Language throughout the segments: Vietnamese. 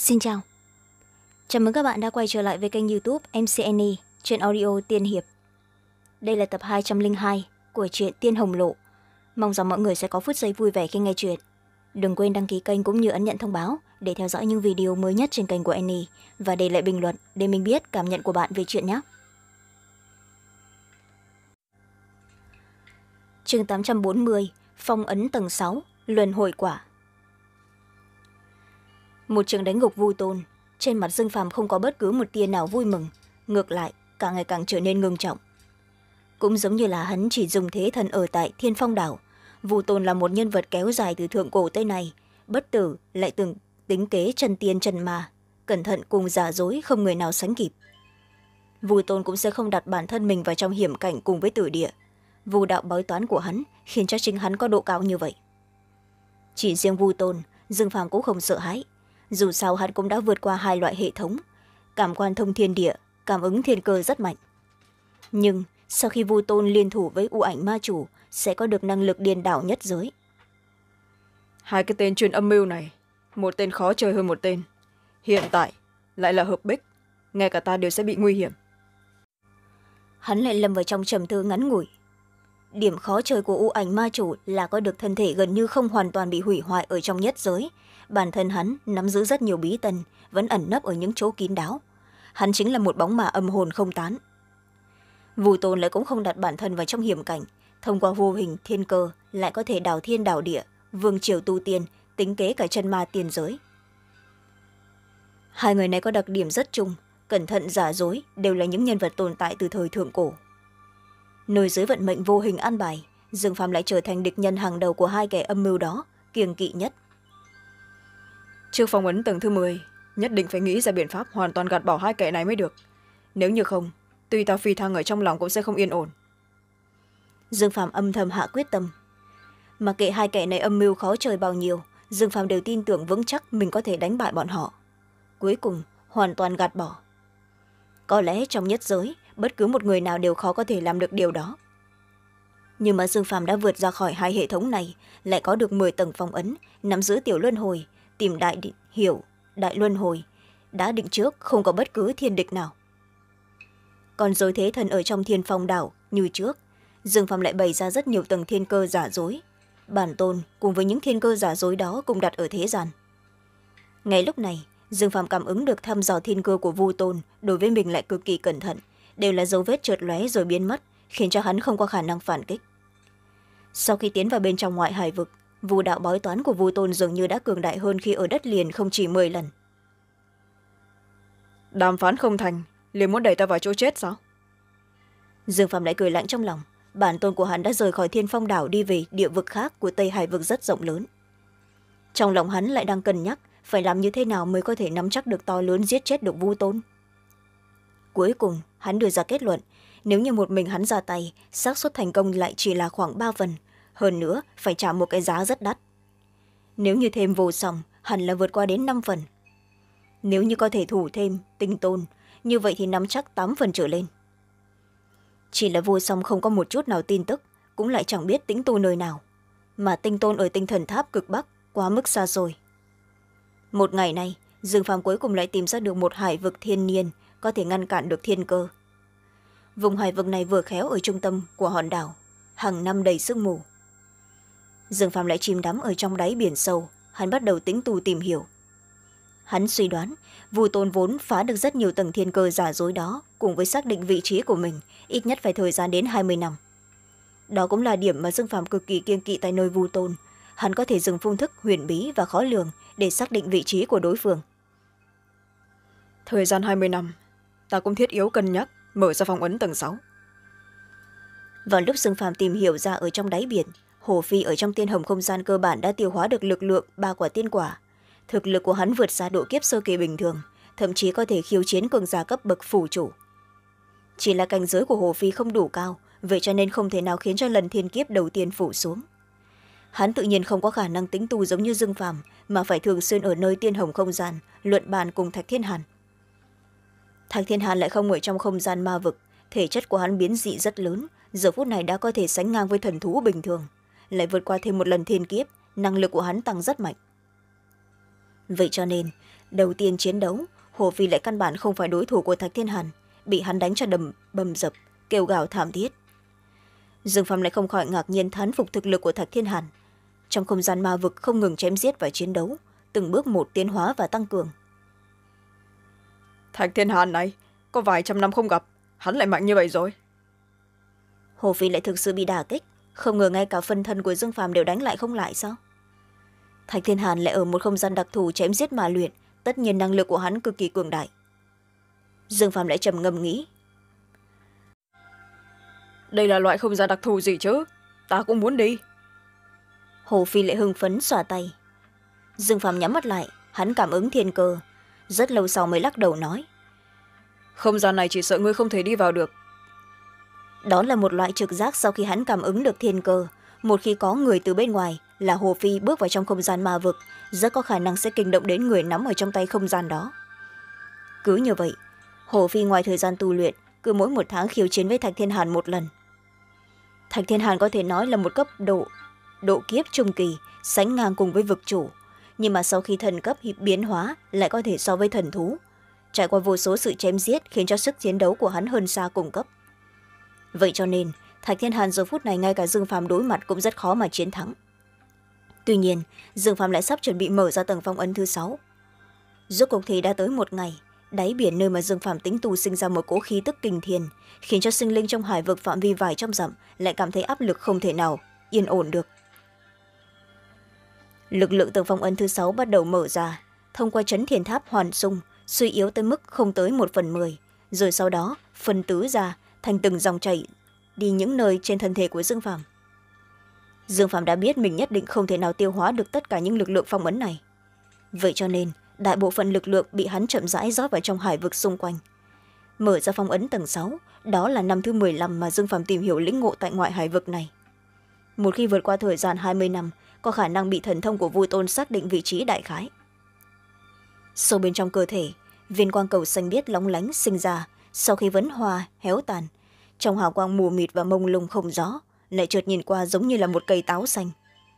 Xin chào. Chào mừng các bạn đã quay trở lại với kênh youtube MCNE trên audio Tiên Hiệp. Đây là tập 202 của truyện Tiên Hồng Lộ. Mong rằng mọi người sẽ có phút giây vui vẻ khi nghe chuyện. Đừng quên đăng ký kênh cũng như ấn nhận thông báo để theo dõi những video mới nhất trên kênh của Annie và để lại bình luận để mình biết cảm nhận của bạn về chuyện nhé. Chương 840 Phong ấn tầng 6 Luân hồi quả. Một trường đánh gục Vu Tôn, trên mặt Dương Phàm không có bất cứ một tia nào vui mừng, ngược lại càng ngày càng trở nên ngưng trọng. Cũng giống như là hắn chỉ dùng thế thần ở tại Thiên Phong đảo, Vu Tôn là một nhân vật kéo dài từ thượng cổ tới nay, bất tử lại từng tính kế chân tiên chân ma, cẩn thận cùng giả dối không người nào sánh kịp. Vu Tôn cũng sẽ không đặt bản thân mình vào trong hiểm cảnh cùng với tử địa. Vu đạo bói toán của hắn khiến cho chính hắn có độ cao như vậy. Chỉ riêng Vu Tôn, Dương Phàm cũng không sợ hãi. Dù sao hắn cũng đã vượt qua hai loại hệ thống, cảm quan thông thiên địa, cảm ứng thiên cơ rất mạnh. Nhưng sau khi Vu Tôn liên thủ với U Ảnh Ma Chủ sẽ có được năng lực điên đảo nhất giới. Hai cái tên chuyên âm mưu này, một tên khó chơi hơn một tên. Hiện tại lại là hợp bích, ngay cả ta đều sẽ bị nguy hiểm. Hắn lại lâm vào trong trầm tư ngắn ngủi. Điểm khó chơi của U Ảnh Ma Chủ là có được thân thể gần như không hoàn toàn bị hủy hoại ở trong nhất giới. Bản thân hắn nắm giữ rất nhiều bí tân, vẫn ẩn nấp ở những chỗ kín đáo. Hắn chính là một bóng ma âm hồn không tán. Vu Tôn lại cũng không đặt bản thân vào trong hiểm cảnh, thông qua vô hình thiên cơ lại có thể đảo thiên đảo địa, vương triều tu tiên, tính kế cả chân ma tiên giới. Hai người này có đặc điểm rất chung, cẩn thận giả dối, đều là những nhân vật tồn tại từ thời thượng cổ. Nơi dưới vận mệnh vô hình an bài, Dương Phàm lại trở thành địch nhân hàng đầu của hai kẻ âm mưu đó, kiêng kỵ nhất. Trước phong ấn tầng thứ 10, nhất định phải nghĩ ra biện pháp hoàn toàn gạt bỏ hai kẻ này mới được. Nếu như không, tuy ta phi thăng ở trong lòng cũng sẽ không yên ổn. Dương Phàm âm thầm hạ quyết tâm. Mặc kệ hai kẻ này âm mưu khó chơi bao nhiêu, Dương Phàm đều tin tưởng vững chắc mình có thể đánh bại bọn họ. Cuối cùng hoàn toàn gạt bỏ. Có lẽ trong nhất giới, bất cứ một người nào đều khó có thể làm được điều đó. Nhưng mà Dương Phàm đã vượt ra khỏi hai hệ thống này, lại có được 10 tầng phong ấn, nắm giữ tiểu luân hồi, tìm đại luân hồi, đã định trước không có bất cứ thiên địch nào. Còn dối thế thần ở trong Thiên Phong đảo như trước, Dương Phàm lại bày ra rất nhiều tầng thiên cơ giả dối. Bản tôn cùng với những thiên cơ giả dối đó cùng đặt ở thế gian. Ngay lúc này, Dương Phàm cảm ứng được thăm dò thiên cơ của Vu Tôn đối với mình lại cực kỳ cẩn thận, đều là dấu vết chợt lóe rồi biến mất, khiến cho hắn không có khả năng phản kích. Sau khi tiến vào bên trong ngoại hải vực, Vu đạo bói toán của Vu Tôn dường như đã cường đại hơn khi ở đất liền không chỉ 10 lần. Đàm phán không thành, liền muốn đẩy ta vào chỗ chết sao? Dương Phàm lại cười lạnh trong lòng. Bản tôn của hắn đã rời khỏi Thiên Phong đảo đi về địa vực khác của Tây Hải vực rất rộng lớn. Trong lòng hắn lại đang cân nhắc phải làm như thế nào mới có thể nắm chắc được to lớn giết chết được Vu Tôn. Cuối cùng hắn đưa ra kết luận, nếu như một mình hắn ra tay, xác suất thành công lại chỉ là khoảng 3 phần, hơn nữa phải trả một cái giá rất đắt. Nếu như thêm vô song, hẳn là vượt qua đến 5 phần. Nếu như có thể thủ thêm tinh tôn, như vậy thì nắm chắc 8 phần trở lên. Chỉ là vô song không có một chút nào tin tức, cũng lại chẳng biết tĩnh tu nơi nào, mà tinh tôn ở Tinh Thần Tháp cực Bắc quá mức xa xôi. Một ngày nay, Dương Phàm cuối cùng lại tìm ra được một hải vực thiên nhiên có thể ngăn cản được thiên cơ. Vùng hải vực này vừa khéo ở trung tâm của hòn đảo, hàng năm đầy sương mù. Dương Phàm lại chìm đắm ở trong đáy biển sâu, hắn bắt đầu tính tu tìm hiểu. Hắn suy đoán, Vu Tôn vốn phá được rất nhiều tầng thiên cơ giả dối đó, cùng với xác định vị trí của mình, ít nhất phải thời gian đến 20 năm. Đó cũng là điểm mà Dương Phàm cực kỳ kiêng kỵ tại nơi Vu Tôn. Hắn có thể dùng phương thức huyền bí và khó lường để xác định vị trí của đối phương. Thời gian 20 năm, ta cũng thiết yếu cân nhắc mở ra phong ấn tầng 6. Vào lúc Dương Phàm tìm hiểu ra ở trong đáy biển, Hồ Phi ở trong tiên hồng không gian cơ bản đã tiêu hóa được lực lượng 3 quả tiên quả. Thực lực của hắn vượt xa độ kiếp sơ kỳ bình thường, thậm chí có thể khiêu chiến cường giả cấp bậc phủ chủ. Chỉ là cảnh giới của Hồ Phi không đủ cao, vậy cho nên không thể nào khiến cho lần thiên kiếp đầu tiên phủ xuống. Hắn tự nhiên không có khả năng tính tu giống như Dương Phàm, mà phải thường xuyên ở nơi tiên hồng không gian, luận bàn cùng Thạch Thiên Hàn. Thạch Thiên Hàn lại không ở trong không gian ma vực, thể chất của hắn biến dị rất lớn, giờ phút này đã có thể sánh ngang với thần thú bình thường, lại vượt qua thêm một lần thiên kiếp, năng lực của hắn tăng rất mạnh. Vậy cho nên đầu tiên chiến đấu, Hồ Phi lại căn bản không phải đối thủ của Thạch Thiên Hàn, bị hắn đánh cho bầm dập, kêu gào thảm thiết. Dương Phàm lại không khỏi ngạc nhiên thán phục thực lực của Thạch Thiên Hàn. Trong không gian ma vực không ngừng chém giết và chiến đấu, từng bước một tiến hóa và tăng cường. Thạch Thiên Hàn này, có vài trăm năm không gặp, hắn lại mạnh như vậy rồi. Hồ Phi lại thực sự bị đả kích, không ngờ ngay cả phân thân của Dương Phàm đều đánh lại không lại sao? Thạch Thiên Hàn lại ở một không gian đặc thù chém giết mà luyện, tất nhiên năng lực của hắn cực kỳ cường đại. Dương Phàm lại trầm ngâm nghĩ. Đây là loại không gian đặc thù gì chứ? Ta cũng muốn đi. Hồ Phi lại hưng phấn xòa tay. Dương Phàm nhắm mắt lại, hắn cảm ứng thiên cơ. Rất lâu sau mới lắc đầu nói. Không gian này chỉ sợ ngươi không thể đi vào được. Đó là một loại trực giác sau khi hắn cảm ứng được thiên cơ. Một khi có người từ bên ngoài là Hồ Phi bước vào trong không gian ma vực, rất có khả năng sẽ kinh động đến người nắm ở trong tay không gian đó. Cứ như vậy, Hồ Phi ngoài thời gian tu luyện, cứ mỗi một tháng khiêu chiến với Thạch Thiên Hàn một lần. Thạch Thiên Hàn có thể nói là một cấp độ kiếp trung kỳ, sánh ngang cùng với vực chủ, nhưng mà sau khi thần cấp biến hóa lại có thể so với thần thú, trải qua vô số sự chém giết khiến cho sức chiến đấu của hắn hơn xa cùng cấp. Vậy cho nên Thạch Thiên Hàn giờ phút này ngay cả Dương Phàm đối mặt cũng rất khó mà chiến thắng. Tuy nhiên Dương Phàm lại sắp chuẩn bị mở ra tầng phong ấn thứ 6. Rốt cuộc thì đã tới một ngày, đáy biển nơi mà Dương Phàm tính tu sinh ra một cỗ khí tức kinh thiên, khiến cho sinh linh trong hải vực phạm vi vài trăm dặm lại cảm thấy áp lực không thể nào yên ổn được. Lực lượng tầng phong ấn thứ 6 bắt đầu mở ra, thông qua chấn thiền tháp hoàn xung, suy yếu tới mức không tới 1/10, rồi sau đó phân tứ ra thành từng dòng chảy đi những nơi trên thân thể của Dương Phàm. Dương Phàm đã biết mình nhất định không thể nào tiêu hóa được tất cả những lực lượng phong ấn này. Vậy cho nên đại bộ phận lực lượng bị hắn chậm rãi rót vào trong hải vực xung quanh. Mở ra phong ấn tầng 6, đó là năm thứ 15 mà Dương Phàm tìm hiểu lĩnh ngộ tại ngoại hải vực này. Một khi vượt qua thời gian 20 năm, có khả năng bị thần thông của Vu Tôn xác định vị trí đại khái. Sâu bên trong cơ thể, viên quang cầu xanh biếc lóng lánh sinh ra, sau khi vấn hoa héo tàn, trong hào quang mù mịt và mông lung không gió, lại chợt nhìn qua giống như là một cây táo xanh.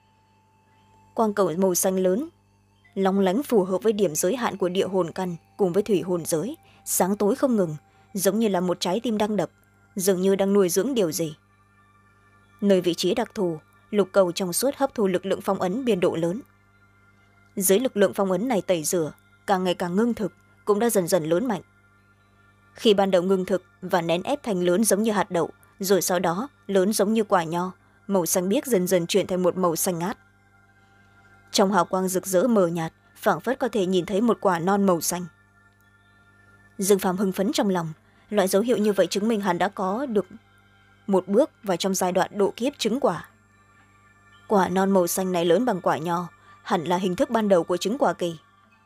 Quang cầu màu xanh lớn lóng lánh phù hợp với điểm giới hạn của địa hồn căn cùng với thủy hồn giới, sáng tối không ngừng, giống như là một trái tim đang đập, dường như đang nuôi dưỡng điều gì. Nơi vị trí đặc thù, lục cầu trong suốt hấp thu lực lượng phong ấn biên độ lớn. Dưới lực lượng phong ấn này tẩy rửa, càng ngày càng ngưng thực, cũng đã dần dần lớn mạnh. Khi ban đầu ngưng thực và nén ép thành lớn giống như hạt đậu, rồi sau đó lớn giống như quả nho, màu xanh biếc dần dần chuyển thành một màu xanh ngát. Trong hào quang rực rỡ mờ nhạt, phảng phất có thể nhìn thấy một quả non màu xanh. Dương Phàm hưng phấn trong lòng, loại dấu hiệu như vậy chứng minh hắn đã có được một bước vào trong giai đoạn độ kiếp trứng quả. Quả non màu xanh này lớn bằng quả nho, hẳn là hình thức ban đầu của trứng quả kỳ.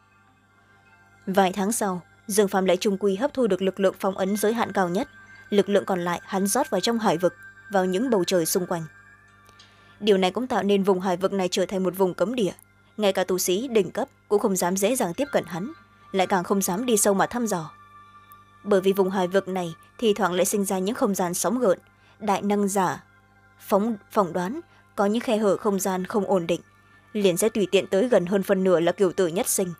Vài tháng sau, Dương Phàm lại trung quy hấp thu được lực lượng phong ấn giới hạn cao nhất, lực lượng còn lại hắn rót vào trong hải vực, vào những bầu trời xung quanh. Điều này cũng tạo nên vùng hải vực này trở thành một vùng cấm địa, ngay cả tu sĩ đỉnh cấp cũng không dám dễ dàng tiếp cận hắn, lại càng không dám đi sâu mà thăm dò. Bởi vì vùng hải vực này thì thoảng lại sinh ra những không gian sóng gợn, đại năng giả phỏng đoán có những khe hở không gian không ổn định, liền sẽ tùy tiện tới gần hơn phân nửa là cửu tử nhất sinh.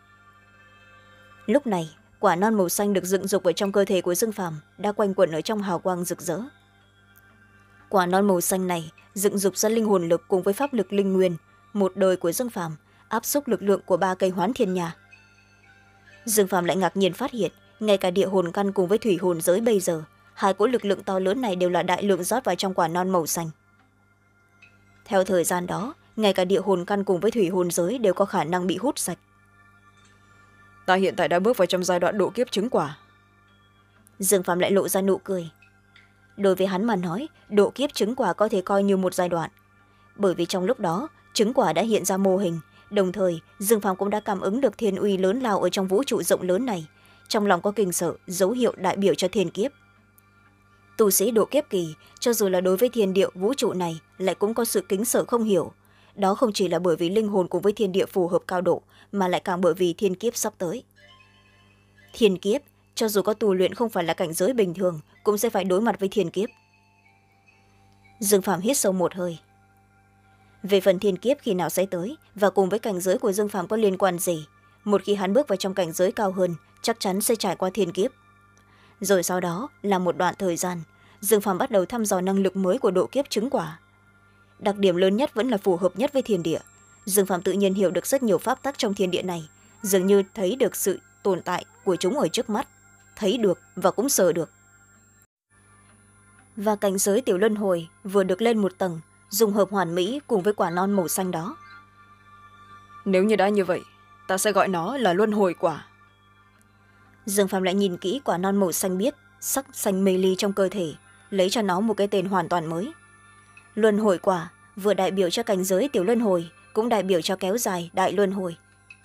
Lúc này quả non màu xanh được dựng dục ở trong cơ thể của Dương Phàm đã quanh quẩn ở trong hào quang rực rỡ. Quả non màu xanh này dựng dục ra linh hồn lực cùng với pháp lực linh nguyên, một đời của Dương Phàm áp xúc lực lượng của 3 cây hoán thiên nhà. Dương Phàm lại ngạc nhiên phát hiện ngay cả địa hồn căn cùng với thủy hồn giới bây giờ, hai cỗ lực lượng to lớn này đều là đại lượng rót vào trong quả non màu xanh. Theo thời gian đó, ngay cả địa hồn căn cùng với thủy hồn giới đều có khả năng bị hút sạch. Ta hiện tại đã bước vào trong giai đoạn độ kiếp trứng quả. Dương Phàm lại lộ ra nụ cười. Đối với hắn mà nói, độ kiếp trứng quả có thể coi như một giai đoạn. Bởi vì trong lúc đó, trứng quả đã hiện ra mô hình, đồng thời Dương Phàm cũng đã cảm ứng được thiên uy lớn lao ở trong vũ trụ rộng lớn này, trong lòng có kinh sợ, dấu hiệu đại biểu cho thiên kiếp. Tu sĩ độ kiếp kỳ, cho dù là đối với thiên địa vũ trụ này, lại cũng có sự kính sợ không hiểu. Đó không chỉ là bởi vì linh hồn cùng với thiên địa phù hợp cao độ, mà lại càng bởi vì thiên kiếp sắp tới. Thiên kiếp, cho dù có tu luyện không phải là cảnh giới bình thường, cũng sẽ phải đối mặt với thiên kiếp. Dương Phàm hít sâu một hơi. Về phần thiên kiếp khi nào sẽ tới và cùng với cảnh giới của Dương Phàm có liên quan gì, một khi hắn bước vào trong cảnh giới cao hơn chắc chắn sẽ trải qua thiên kiếp. Rồi sau đó là một đoạn thời gian, Dương Phàm bắt đầu thăm dò năng lực mới của độ kiếp chứng quả. Đặc điểm lớn nhất vẫn là phù hợp nhất với thiên địa. Dương Phàm tự nhiên hiểu được rất nhiều pháp tắc trong thiên địa này, dường như thấy được sự tồn tại của chúng ở trước mắt, thấy được và cũng sờ được. Và cảnh giới tiểu luân hồi vừa được lên một tầng, dùng hợp hoàn mỹ cùng với quả non màu xanh đó. Nếu như đã như vậy, ta sẽ gọi nó là luân hồi quả. Dương Phàm lại nhìn kỹ quả non màu xanh biếc, sắc xanh mê ly trong cơ thể, lấy cho nó một cái tên hoàn toàn mới. Luân hồi quả vừa đại biểu cho cảnh giới tiểu luân hồi, cũng đại biểu cho kéo dài đại luân hồi.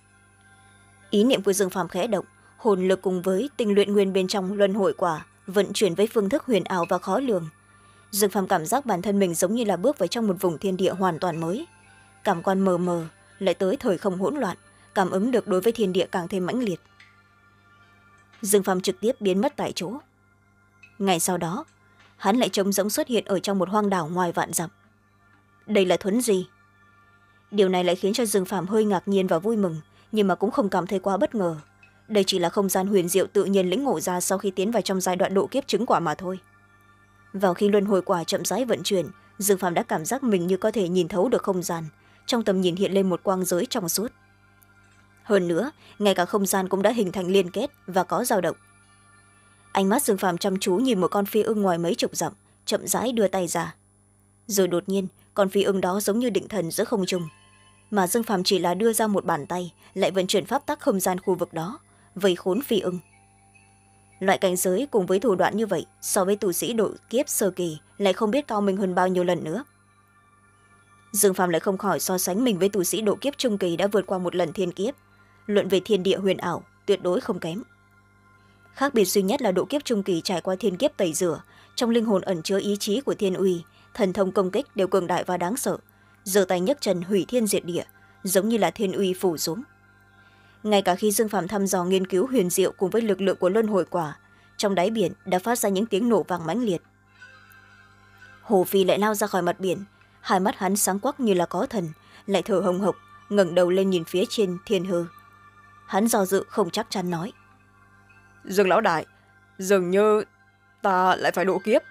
Ý niệm của Dương Phàm khẽ động, hồn lực cùng với tinh luyện nguyên bên trong luân hồi quả vận chuyển với phương thức huyền ảo và khó lường. Dương Phàm cảm giác bản thân mình giống như là bước vào trong một vùng thiên địa hoàn toàn mới. Cảm quan mờ mờ, lại tới thời không hỗn loạn, cảm ứng được đối với thiên địa càng thêm mãnh liệt. Dương Phàm trực tiếp biến mất tại chỗ. Ngày sau đó, hắn lại trống rỗng xuất hiện ở trong một hoang đảo ngoài vạn dặm. Đây là thuấn gì? Điều này lại khiến cho Dương Phàm hơi ngạc nhiên và vui mừng, nhưng mà cũng không cảm thấy quá bất ngờ. Đây chỉ là không gian huyền diệu tự nhiên lĩnh ngộ ra sau khi tiến vào trong giai đoạn độ kiếp chứng quả mà thôi. Vào khi luân hồi quả chậm rãi vận chuyển, Dương Phàm đã cảm giác mình như có thể nhìn thấu được không gian, trong tầm nhìn hiện lên một quang giới trong suốt. Hơn nữa, ngay cả không gian cũng đã hình thành liên kết và có dao động. Ánh mắt Dương Phàm chăm chú nhìn một con phi ưng ngoài mấy chục dặm, chậm rãi đưa tay ra. Rồi đột nhiên, con phi ưng đó giống như định thần giữa không trung, mà Dương Phàm chỉ là đưa ra một bàn tay lại vận chuyển pháp tắc không gian khu vực đó, vây khốn phi ưng. Loại cảnh giới cùng với thủ đoạn như vậy so với tu sĩ độ kiếp sơ kỳ lại không biết cao minh hơn bao nhiêu lần nữa. Dương Phàm lại không khỏi so sánh mình với tu sĩ độ kiếp trung kỳ đã vượt qua một lần thiên kiếp. Luận về thiên địa huyền ảo tuyệt đối không kém. Khác biệt duy nhất là độ kiếp trung kỳ trải qua thiên kiếp tẩy rửa, trong linh hồn ẩn chứa ý chí của thiên uy, thần thông công kích đều cường đại và đáng sợ, giơ tay nhấc chân hủy thiên diệt địa, giống như là thiên uy phủ xuống. Ngay cả khi Dương Phàm thăm dò nghiên cứu huyền diệu cùng với lực lượng của luân hồi quả, trong đáy biển đã phát ra những tiếng nổ vang mãnh liệt. Hồ Phi lại lao ra khỏi mặt biển, hai mắt hắn sáng quắc như là có thần, lại thở hồng hộc, ngẩng đầu lên nhìn phía trên thiên hư. Hắn do dự không chắc chắn nói: Dương lão đại, dường như ta lại phải độ kiếp.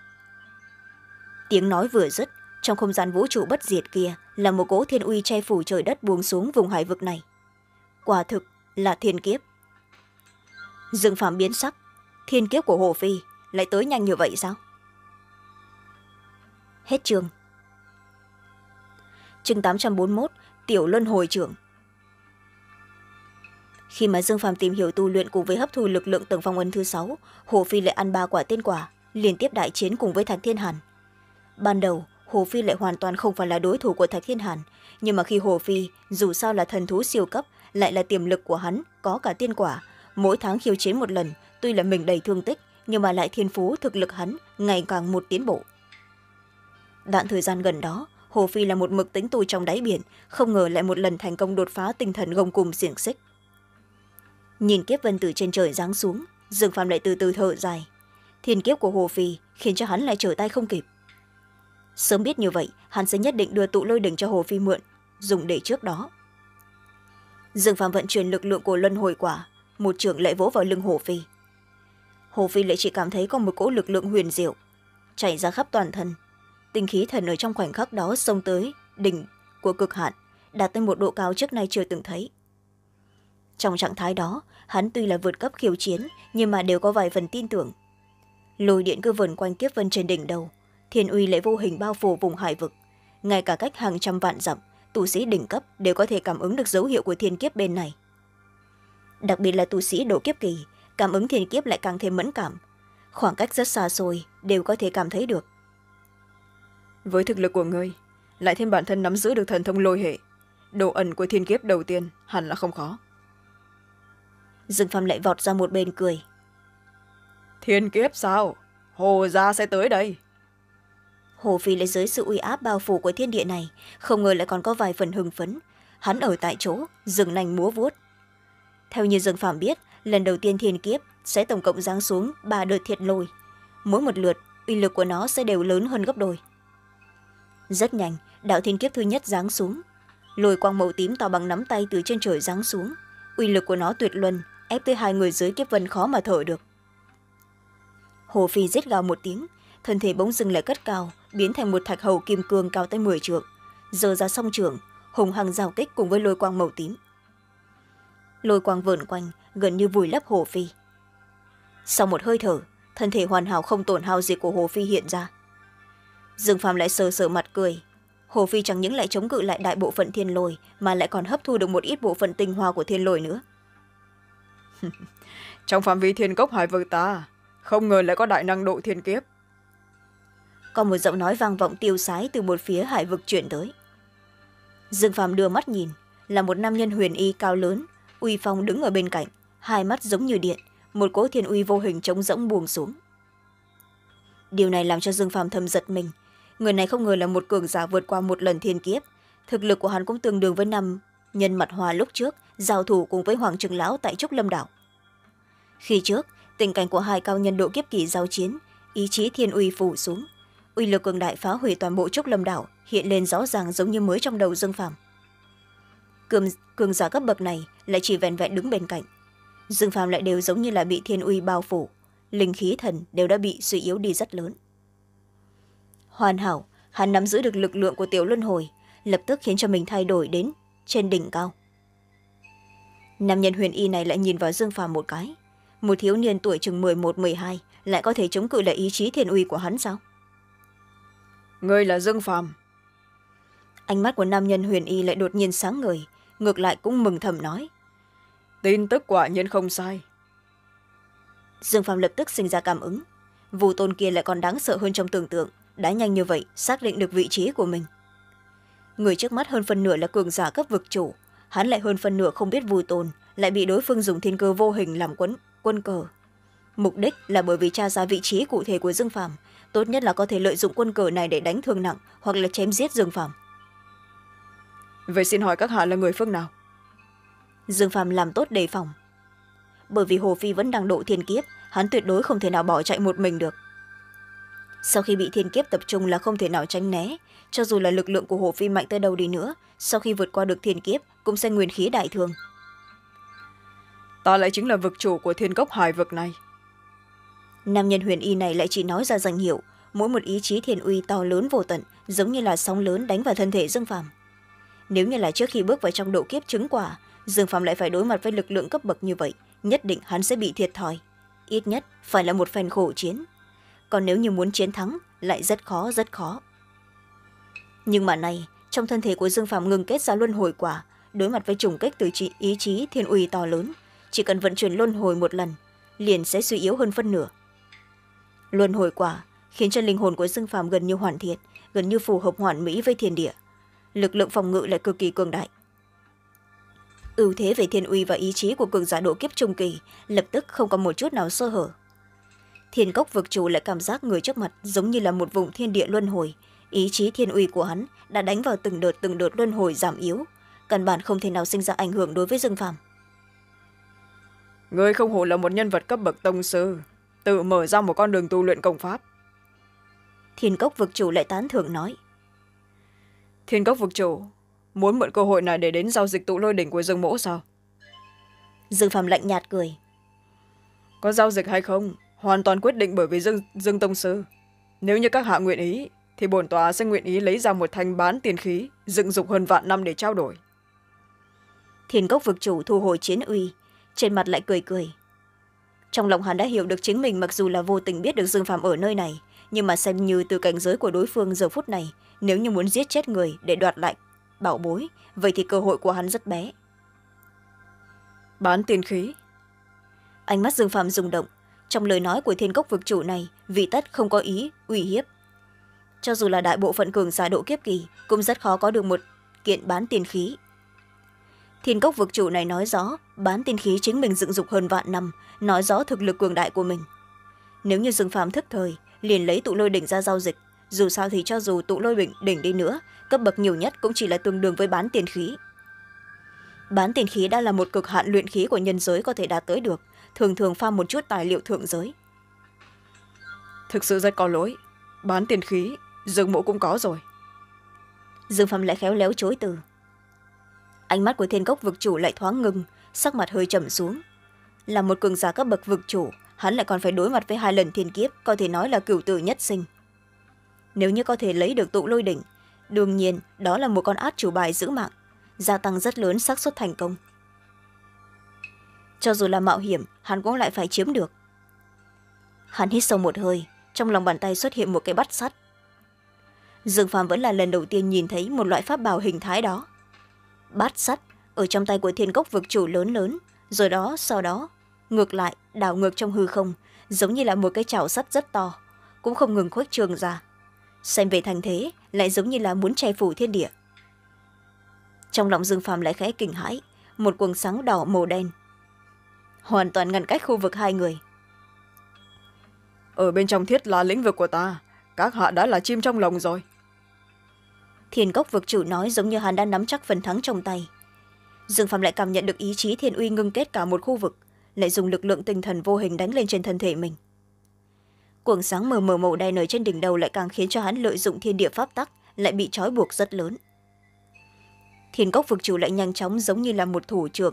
Tiếng nói vừa dứt, trong không gian vũ trụ bất diệt kia là một cỗ thiên uy che phủ trời đất buông xuống vùng hải vực này. Quả thực là thiên kiếp. Dương Phàm biến sắc, thiên kiếp của Hồ Phi lại tới nhanh như vậy sao? Hết chương. Chương 841, tiểu luân hồi trưởng. Khi mà Dương Phàm tìm hiểu tu luyện cùng với hấp thu lực lượng tầng phong ấn thứ 6, Hồ Phi lại ăn 3 quả tiên quả, liên tiếp đại chiến cùng với Thạch Thiên Hàn. Ban đầu, Hồ Phi lại hoàn toàn không phải là đối thủ của Thạch Thiên Hàn, nhưng mà khi Hồ Phi dù sao là thần thú siêu cấp, lại là tiềm lực của hắn, có cả tiên quả, mỗi tháng khiêu chiến một lần, tuy là mình đầy thương tích, nhưng mà lại thiên phú thực lực hắn ngày càng một tiến bộ. Đoạn thời gian gần đó, Hồ Phi là một mực tính tu trong đáy biển, không ngờ lại một lần thành công đột phá tinh thần gông cùm xiềng xích. Nhìn kiếp vân từ trên trời giáng xuống, Dương Phàm lại từ từ thở dài. Thiên kiếp của Hồ Phi khiến cho hắn lại trở tay không kịp. Sớm biết như vậy, hắn sẽ nhất định đưa tụ lôi đỉnh cho Hồ Phi mượn, dùng để trước đó. Dương Phàm vận chuyển lực lượng của luân hồi quả, một chưởng lại vỗ vào lưng Hồ Phi. Hồ Phi lại chỉ cảm thấy có một cỗ lực lượng huyền diệu chảy ra khắp toàn thân. Tinh khí thần ở trong khoảnh khắc đó xông tới đỉnh của cực hạn, đạt tới một độ cao trước nay chưa từng thấy. Trong trạng thái đó, hắn tuy là vượt cấp khiêu chiến, nhưng mà đều có vài phần tin tưởng. Lôi điện cứ vần quanh kiếp vân trên đỉnh đầu, thiên uy lại vô hình bao phủ vùng hải vực. Ngay cả cách hàng trăm vạn dặm, tu sĩ đỉnh cấp đều có thể cảm ứng được dấu hiệu của thiên kiếp bên này. Đặc biệt là tu sĩ độ kiếp kỳ, cảm ứng thiên kiếp lại càng thêm mẫn cảm. Khoảng cách rất xa xôi đều có thể cảm thấy được. Với thực lực của ngươi, lại thêm bản thân nắm giữ được thần thông lôi hệ, độ ẩn của thiên kiếp đầu tiên hẳn là không khó. Dương Phàm lại vọt ra một bên cười. Thiên kiếp sao? Hồ gia sẽ tới đây. Hồ Phi lại dưới sự uy áp bao phủ của thiên địa này, không ngờ lại còn có vài phần hưng phấn. Hắn ở tại chỗ, dừng nành múa vuốt. Theo như Dương Phàm biết, lần đầu tiên thiên kiếp sẽ tổng cộng giáng xuống 3 đợt thiệt lôi. Mỗi một lượt, uy lực của nó sẽ đều lớn hơn gấp đôi. Rất nhanh, đạo thiên kiếp thứ nhất giáng xuống. Lôi quang màu tím to bằng nắm tay từ trên trời giáng xuống, uy lực của nó tuyệt luân, ép tới hai người dưới kiếp vân khó mà thở được. Hồ Phi rít gào một tiếng, thân thể bỗng dưng lại cất cao, biến thành một thạch hầu kim cương cao tới 10 trượng, giơ ra song trường, hùng hăng giao kích cùng với lôi quang màu tím. Lôi quang vờn quanh, gần như vùi lấp Hồ Phi. Sau một hơi thở, thân thể hoàn hảo không tổn hao gì của Hồ Phi hiện ra. Dương Phàm lại sờ sờ mặt cười. Hồ Phi chẳng những lại chống cự lại đại bộ phận thiên lôi, mà lại còn hấp thu được một ít bộ phận tinh hoa của thiên lôi nữa. Trong phạm vi thiên cốc hải vực ta, không ngờ lại có đại năng độ thiên kiếp. Có một giọng nói vang vọng tiêu sái từ một phía hải vực chuyển tới. Dương Phàm đưa mắt nhìn, là một nam nhân huyền y cao lớn, uy phong đứng ở bên cạnh, hai mắt giống như điện, một cỗ thiên uy vô hình trống rỗng buông xuống. Điều này làm cho Dương Phàm thầm giật mình. Người này không ngờ là một cường giả vượt qua một lần thiên kiếp. Thực lực của hắn cũng tương đương với năm nhân mặt hòa lúc trước giao thủ cùng với Hoàng Trưởng Lão tại Trúc Lâm Đảo. Khi trước, tình cảnh của hai cao nhân độ kiếp kỳ giao chiến, ý chí thiên uy phủ xuống, uy lực cường đại phá hủy toàn bộ Trúc Lâm Đảo hiện lên rõ ràng giống như mới trong đầu Dương Phàm. Cường giả cấp bậc này lại chỉ vẹn vẹn đứng bên cạnh. Dương Phàm lại đều giống như là bị thiên uy bao phủ, linh khí thần đều đã bị suy yếu đi rất lớn. Hoàn hảo, hắn nắm giữ được lực lượng của tiểu luân hồi, lập tức khiến cho mình thay đổi đến trên đỉnh cao. Nam nhân huyền y này lại nhìn vào Dương Phàm một cái. Một thiếu niên tuổi chừng 11-12 lại có thể chống cự lại ý chí thiên uy của hắn sao? Ngươi là Dương Phàm. Ánh mắt của nam nhân huyền y lại đột nhiên sáng ngời, ngược lại cũng mừng thầm nói. Tin tức quả nhiên không sai. Dương Phàm lập tức sinh ra cảm ứng. Vu tôn kia lại còn đáng sợ hơn trong tưởng tượng, đã nhanh như vậy xác định được vị trí của mình. Người trước mắt hơn phân nửa là cường giả cấp vực chủ, hắn lại hơn phân nửa không biết Vu tôn, lại bị đối phương dùng thiên cơ vô hình làm quân cờ. Mục đích là bởi vì tra ra vị trí cụ thể của Dương Phàm, tốt nhất là có thể lợi dụng quân cờ này để đánh thương nặng hoặc là chém giết Dương Phàm. Vậy xin hỏi các hạ là người phương nào? Dương Phàm làm tốt đề phòng. Bởi vì Hồ Phi vẫn đang độ thiên kiếp, hắn tuyệt đối không thể nào bỏ chạy một mình được. Sau khi bị thiên kiếp tập trung là không thể nào tránh né, cho dù là lực lượng của Hồ Phi mạnh tới đâu đi nữa, sau khi vượt qua được thiên kiếp cũng sẽ nguyên khí đại thương. Ta lại chính là vực chủ của thiên cốc hải vực này. Nam nhân huyền y này lại chỉ nói ra danh hiệu, mỗi một ý chí thiên uy to lớn vô tận, giống như là sóng lớn đánh vào thân thể Dương Phàm. Nếu như là trước khi bước vào trong độ kiếp chứng quả, Dương Phàm lại phải đối mặt với lực lượng cấp bậc như vậy, nhất định hắn sẽ bị thiệt thòi, ít nhất phải là một phen khổ chiến. Còn nếu như muốn chiến thắng lại rất khó rất khó. Nhưng mà này, trong thân thể của Dương Phàm ngừng kết ra luân hồi quả, đối mặt với trùng kích từ ý chí thiên uy to lớn, chỉ cần vận chuyển luân hồi một lần liền sẽ suy yếu hơn phân nửa. Luân hồi quả khiến cho linh hồn của Dương Phàm gần như hoàn thiện, gần như phù hợp hoàn mỹ với thiên địa, lực lượng phòng ngự lại cực kỳ cường đại. Ưu thế về thiên uy và ý chí của cường giả độ kiếp trung kỳ lập tức không có một chút nào sơ hở. Thiên cốc vực chủ lại cảm giác người trước mặt giống như là một vùng thiên địa luân hồi, ý chí thiên uy của hắn đã đánh vào từng đợt luân hồi giảm yếu, căn bản không thể nào sinh ra ảnh hưởng đối với Dương Phàm. Ngươi không hổ là một nhân vật cấp bậc tông sư, tự mở ra một con đường tu luyện công pháp. Thiên cốc vực chủ lại tán thưởng nói. Thiên cốc vực chủ muốn mượn cơ hội này để đến giao dịch tụ lôi đỉnh của Dương mỗ sao? Dương Phàm lạnh nhạt cười. Có giao dịch hay không hoàn toàn quyết định bởi vì Dương tông sư. Nếu như các hạ nguyện ý thì bổn tòa sẽ nguyện ý lấy ra một thanh bán tiền khí dựng dục hơn vạn năm để trao đổi. Thiên cốc vực chủ thu hồi chiến uy, trên mặt lại cười cười. Trong lòng hắn đã hiểu được chính mình mặc dù là vô tình biết được Dương Phàm ở nơi này, nhưng mà xem như từ cảnh giới của đối phương giờ phút này, nếu như muốn giết chết người để đoạt lại bảo bối, vậy thì cơ hội của hắn rất bé. Bán tiền khí. Ánh mắt Dương Phàm rung động, trong lời nói của thiên cốc vực chủ này vì tất không có ý uy hiếp. Cho dù là đại bộ phận cường giả độ kiếp kỳ cũng rất khó có được một kiện bán tiền khí. Thiên cốc vực chủ này nói rõ bán tiền khí chính mình dựng dục hơn vạn năm, nói rõ thực lực cường đại của mình. Nếu như Dương Phàm thức thời liền lấy tụ lôi đỉnh ra giao dịch, dù sao thì cho dù tụ lôi đỉnh đi nữa, cấp bậc nhiều nhất cũng chỉ là tương đương với bán tiền khí. Bán tiền khí đã là một cực hạn luyện khí của nhân giới có thể đạt tới được, thường thường pha một chút tài liệu thượng giới. Thực sự rất có lỗi, bán tiền khí Dương mộ cũng có rồi. Dương Phàm lại khéo léo chối từ. Ánh mắt của thiên cốc vực chủ lại thoáng ngừng, sắc mặt hơi trầm xuống. Là một cường giả cấp bậc vực chủ, hắn lại còn phải đối mặt với 2 lần thiên kiếp, có thể nói là cửu tử nhất sinh. Nếu như có thể lấy được tụ lôi đỉnh, đương nhiên đó là một con át chủ bài giữ mạng, gia tăng rất lớn xác suất thành công. Cho dù là mạo hiểm, hắn cũng lại phải chiếm được. Hắn hít sâu một hơi, trong lòng bàn tay xuất hiện một cái bát sắt. Dương Phàm vẫn là lần đầu tiên nhìn thấy một loại pháp bảo hình thái đó. Bát sắt ở trong tay của Thiên Cốc vực chủ lớn lớn, rồi sau đó ngược lại đảo ngược trong hư không, giống như là một cái chảo sắt rất to, cũng không ngừng khuếch trường ra. Xem về thành thế lại giống như là muốn che phủ thiên địa. Trong lòng Dương Phàm lại khẽ kinh hãi, một quầng sáng đỏ màu đen hoàn toàn ngăn cách khu vực 2 người. Ở bên trong Thiết La lĩnh vực của ta, các hạ đã là chim trong lồng rồi. Thiên Cốc vực chủ nói giống như hắn đã nắm chắc phần thắng trong tay. Dương Phàm lại cảm nhận được ý chí thiên uy ngưng kết cả một khu vực, lại dùng lực lượng tinh thần vô hình đánh lên trên thân thể mình. Quầng sáng mờ mờ màu đen ở trên đỉnh đầu lại càng khiến cho hắn lợi dụng thiên địa pháp tắc, lại bị trói buộc rất lớn. Thiên Cốc vực chủ lại nhanh chóng giống như là một thủ trưởng,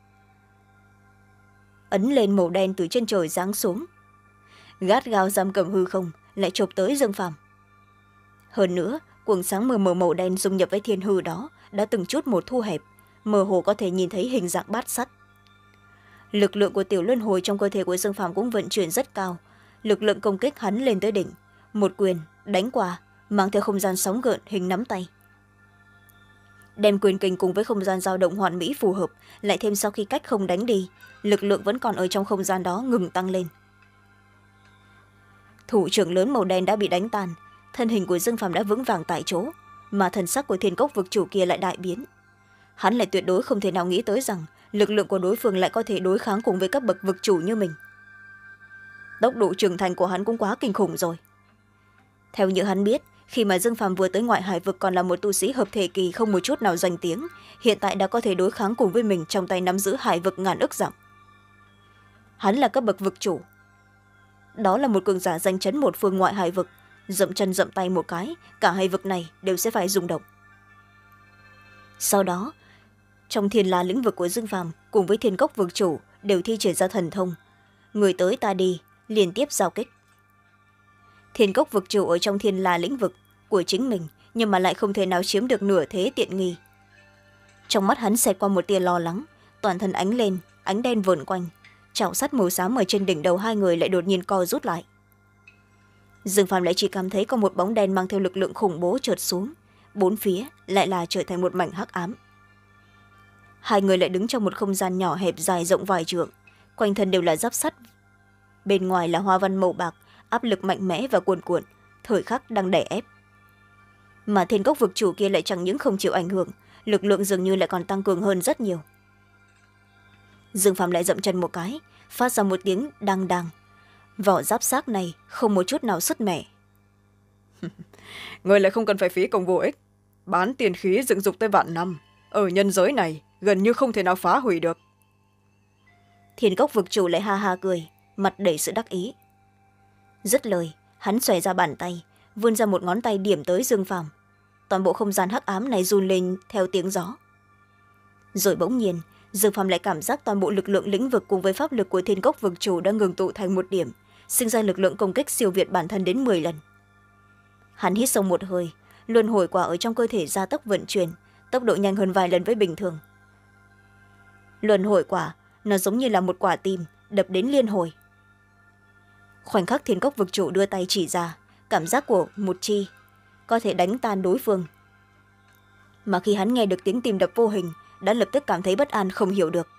ấn lên màu đen từ trên trời giáng xuống, gắt gao giam cầm hư không, lại chộp tới Dương Phàm. Hơn nữa, quầng sáng mờ mờ màu đen dung nhập với thiên hư đó đã từng chút một thu hẹp, mơ hồ có thể nhìn thấy hình dạng bát sắt. Lực lượng của tiểu luân hồi trong cơ thể của Dương Phàm cũng vận chuyển rất cao, lực lượng công kích hắn lên tới đỉnh, một quyền đánh qua mang theo không gian sóng gợn hình nắm tay. Đem quyền kình cùng với không gian dao động hoàn mỹ phù hợp, lại thêm sau khi cách không đánh đi, lực lượng vẫn còn ở trong không gian đó ngừng tăng lên. Thủ trưởng lớn màu đen đã bị đánh tan, thân hình của Dương Phàm đã vững vàng tại chỗ, mà thần sắc của Thiên Cốc vực chủ kia lại đại biến. Hắn lại tuyệt đối không thể nào nghĩ tới rằng lực lượng của đối phương lại có thể đối kháng cùng với các bậc vực chủ như mình. Tốc độ trưởng thành của hắn cũng quá kinh khủng rồi. Theo như hắn biết, khi mà Dương Phàm vừa tới ngoại hải vực còn là một tu sĩ hợp thể kỳ không một chút nào danh tiếng, hiện tại đã có thể đối kháng cùng với mình trong tay nắm giữ hải vực ngàn ức dặm. Hắn là cấp bậc vực chủ, đó là một cường giả danh chấn một phương ngoại hải vực, dậm chân dậm tay một cái, cả hải vực này đều sẽ phải rung động. Sau đó, trong Thiên La lĩnh vực của Dương Phàm cùng với Thiên Cốc vực chủ đều thi triển ra thần thông, người tới ta đi, liên tiếp giao kích. Thiên Cốc vực chủ ở trong Thiên La lĩnh vực của chính mình, nhưng mà lại không thể nào chiếm được nửa thế tiện nghi. Trong mắt hắn xẹt qua một tia lo lắng, toàn thân ánh lên, ánh đen vờn quanh, chảo sắt màu xám ở trên đỉnh đầu 2 người lại đột nhiên co rút lại. Dương Phàm lại chỉ cảm thấy có một bóng đen mang theo lực lượng khủng bố trượt xuống, bốn phía lại là trở thành một mảnh hắc ám. 2 người lại đứng trong một không gian nhỏ hẹp dài rộng vài trượng, quanh thân đều là giáp sắt, bên ngoài là hoa văn màu bạc, áp lực mạnh mẽ và cuồn cuộn, thời khắc đang đè ép. Mà Thiên Cốc vực chủ kia lại chẳng những không chịu ảnh hưởng, lực lượng dường như lại còn tăng cường hơn rất nhiều. Dương Phàm lại dậm chân một cái, phát ra một tiếng đăng đăng. Vỏ giáp xác này không một chút nào sứt mẻ. Người lại không cần phải phí công vô ích, bán tiền khí dựng dục tới vạn năm, ở nhân giới này gần như không thể nào phá hủy được. Thiên Cốc vực chủ lại ha ha cười, mặt đầy sự đắc ý. Dứt lời, hắn xòe ra bàn tay, vươn ra một ngón tay điểm tới Dương Phàm. Toàn bộ không gian hắc ám này run lên theo tiếng gió. Rồi bỗng nhiên, Dương Phàm lại cảm giác toàn bộ lực lượng lĩnh vực cùng với pháp lực của Thiên Cốc vực chủ đang ngừng tụ thành một điểm, sinh ra lực lượng công kích siêu việt bản thân đến 10 lần. Hắn hít sâu một hơi, luân hồi quả ở trong cơ thể gia tốc vận chuyển, tốc độ nhanh hơn vài lần với bình thường. Luân hồi quả, nó giống như là một quả tim, đập đến liên hồi. Khoảnh khắc Thiên Cốc vực chủ đưa tay chỉ ra, cảm giác của một chi có thể đánh tan đối phương. Mà khi hắn nghe được tiếng tim đập vô hình, đã lập tức cảm thấy bất an không hiểu được.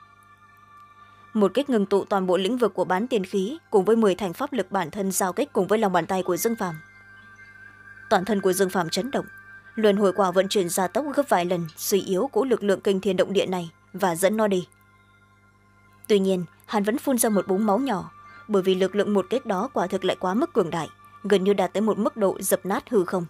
Một kích ngừng tụ toàn bộ lĩnh vực của bán tiền khí cùng với 10 thành pháp lực bản thân giao kích cùng với lòng bàn tay của Dương Phàm. Toàn thân của Dương Phàm chấn động, luân hồi quả vận chuyển gia tốc gấp vài lần, suy yếu cỗ lực lượng kinh thiên động địa này và dẫn nó đi. Tuy nhiên, hắn vẫn phun ra một búng máu nhỏ, bởi vì lực lượng một kích đó quả thực lại quá mức cường đại, gần như đạt tới một mức độ dập nát hư không.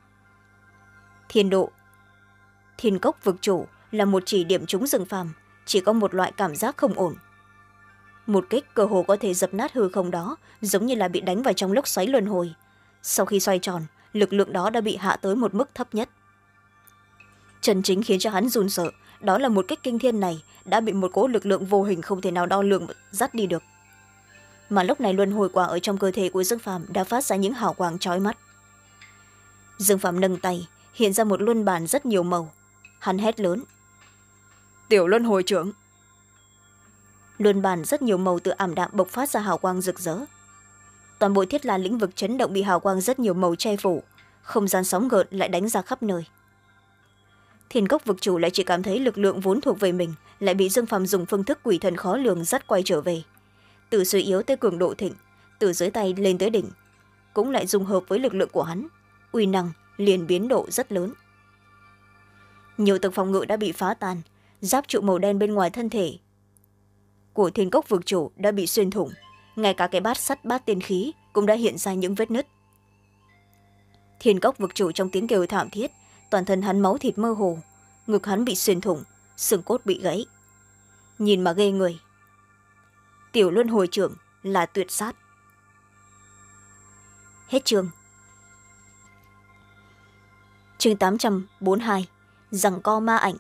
Thiên Cốc vực chủ là một chỉ điểm trúng Dương Phàm, chỉ có một loại cảm giác không ổn. Một kích cơ hồ có thể dập nát hư không đó, giống như là bị đánh vào trong lốc xoáy luân hồi. Sau khi xoay tròn, lực lượng đó đã bị hạ tới một mức thấp nhất. Chân chính khiến cho hắn run sợ, đó là một kích kinh thiên này đã bị một cỗ lực lượng vô hình không thể nào đo lường dắt đi được. Mà lúc này luân hồi quả ở trong cơ thể của Dương Phàm đã phát ra những hào quang chói mắt. Dương Phàm nâng tay hiện ra một luân bàn rất nhiều màu. Hắn hét lớn: Tiểu luân hồi trưởng. Luân bàn rất nhiều màu từ ảm đạm bộc phát ra hào quang rực rỡ. Toàn bộ Thiết La lĩnh vực chấn động bị hào quang rất nhiều màu che phủ, không gian sóng gợn lại đánh ra khắp nơi. Thiên Cốc vực chủ lại chỉ cảm thấy lực lượng vốn thuộc về mình lại bị Dương Phàm dùng phương thức quỷ thần khó lường dắt quay trở về, từ suy yếu tới cường độ thịnh, từ dưới tay lên tới đỉnh, cũng lại dung hợp với lực lượng của hắn, uy năng liền biến độ rất lớn. Nhiều tầng phòng ngự đã bị phá tan, giáp trụ màu đen bên ngoài thân thể của Thiên Cốc vực chủ đã bị xuyên thủng, ngay cả cái bát sắt bát tiên khí cũng đã hiện ra những vết nứt. Thiên Cốc vực chủ trong tiếng kêu thảm thiết, toàn thân hắn máu thịt mơ hồ, ngực hắn bị xuyên thủng, xương cốt bị gãy, nhìn mà ghê người. Tiểu luân hồi trưởng là tuyệt sát. Hết chương. Chương 842 giằng co ma ảnh.